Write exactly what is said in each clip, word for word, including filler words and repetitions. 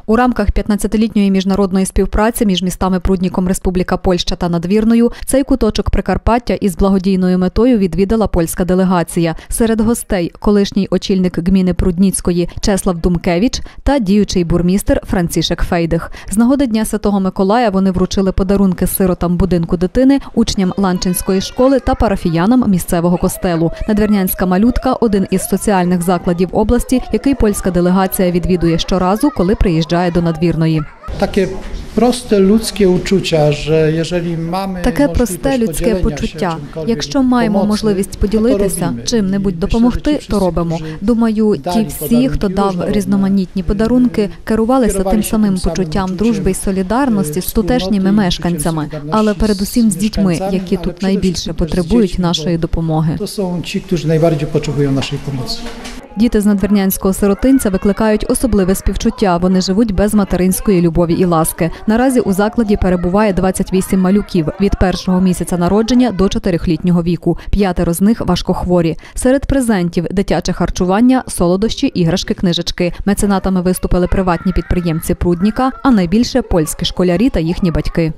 У рамках п'ятнадцятилітньої міжнародної співпраці між містами Прудніком, Республіка Польща та Надвірною цей куточок Прикарпаття із благодійною метою відвідала польська делегація. Серед гостей – колишній очільник гміни Прудніцької Чеслав Думкевич та діючий бурмістр Францішек Фейдих. З нагоди Дня Святого Миколая вони вручили подарунки сиротам будинку дитини, учням Ланчинської школи та парафіянам місцевого костелу. Надвірнянська малютка – один із соціальних закладів області, який польська делегація відвідує щоразу, коли приїжджає до Надвірної. Таке просте людське почуття, що якщо маємо Таке просте людське почуття. Якщо маємо можливість поділитися, чим-небудь допомогти, то робимо. Думаю, ті всі, хто дав різноманітні подарунки, керувалися тим самим почуттям дружби і солідарності з тутешніми мешканцями, але передусім з дітьми, які тут найбільше потребують нашої допомоги. То są ci, którzy najbardziej potrzebują naszej pomocy. Діти з надвірнянського сиротинця викликають особливе співчуття. Вони живуть без материнської любові і ласки. Наразі у закладі перебуває двадцять вісім малюків від першого місяця народження до чотирьохлітнього віку. П'ятеро з них важкохворі. Серед презентів – дитяче харчування, солодощі, іграшки, книжечки. Меценатами виступили приватні підприємці Прудніка, а найбільше – польські школярі та їхні батьки.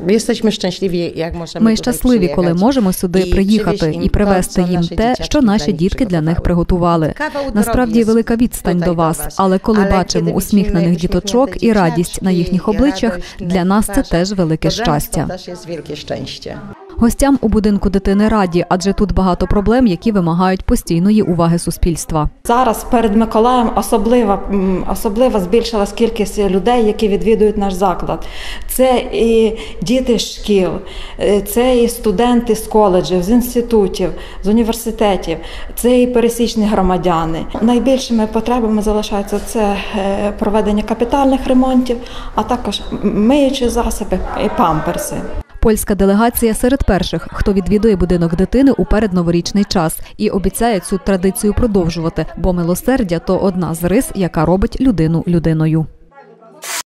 Ми щасливі, коли можемо сюди приїхати і привезти їм те, що наші дітки для них приготували. Насправді велика відстань до вас, але коли бачимо усміхнених діточок і радість на їхніх обличчях, для нас це теж велике щастя. Гостям у будинку дитини раді, адже тут багато проблем, які вимагають постійної уваги суспільства. Зараз перед Миколаєм особливо, особливо збільшилась кількість людей, які відвідують наш заклад. Це і діти з шкіл, це і студенти з коледжів, з інститутів, з університетів, це і пересічні громадяни. Найбільшими потребами залишаються це проведення капітальних ремонтів, а також миючі засоби і памперси. Польська делегація серед перших, хто відвідує будинок дитини у передноворічний час і обіцяє цю традицію продовжувати, бо милосердя – то одна з рис, яка робить людину людиною.